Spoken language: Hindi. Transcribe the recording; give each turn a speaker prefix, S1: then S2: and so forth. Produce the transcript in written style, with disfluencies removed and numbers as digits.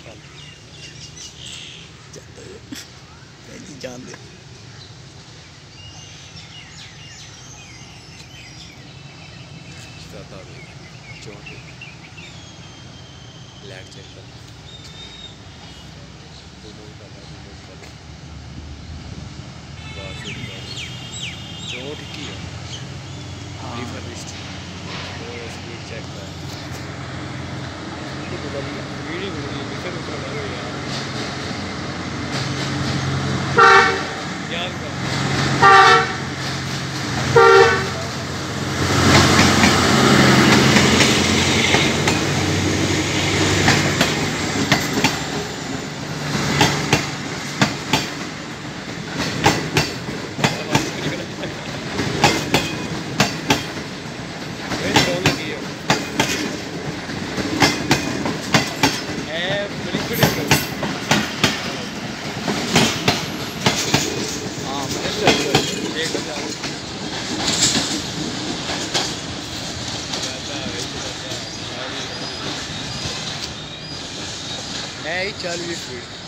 S1: जान दे
S2: लैग चेक कर चोट की है रिफर्बिश्ड और स्पीड चेक कर वीडियो यार का
S1: है 40 फीट